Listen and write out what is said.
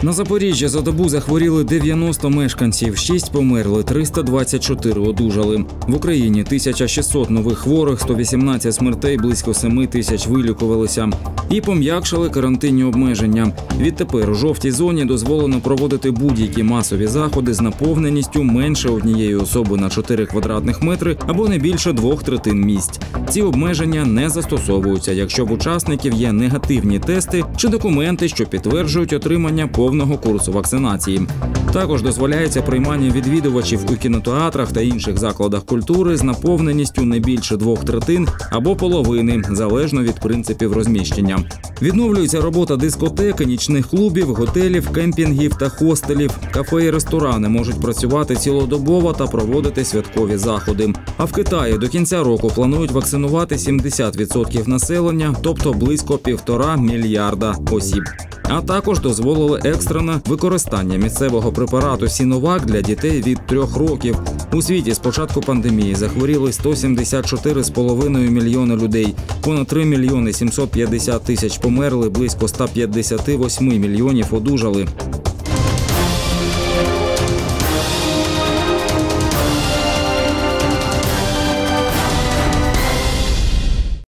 На Запоріжжі за добу захворіли 90 мешканців, 6 померли, 324 одужали. В Україні 1600 нових хворих, 118 смертей, близько 7 тисяч вилікувалися. І пом'якшили карантинні обмеження. Відтепер у жовтій зоні дозволено проводити будь-які масові заходи з наповненістю менше однієї особи на 4 квадратних метри або не більше 2/3 місць. Ці обмеження не застосовуються, якщо в учасників є негативні тести чи документи, що підтверджують отримання повного курсу вакцинації. Також дозволяється приймання відвідувачів у кінотеатрах та інших закладах культури з наповненістю не більше 2/3 або половини, залежно від принципів розміщення. Відновлюється робота дискотек, нічних клубів, готелів, кемпінгів та хостелів. Кафе і ресторани можуть працювати цілодобово та проводити святкові заходи. А в Китаї до кінця року планують вакцинувати 70% населення, тобто близько 1,5 мільярда осіб. А також дозволили екстрене використання місцевого препарату Сіновак для дітей від 3 років. У світі з початку пандемії захворіли 174,5 мільйони людей. Понад 3 мільйони 750 тисяч померли, близько 158 мільйонів одужали.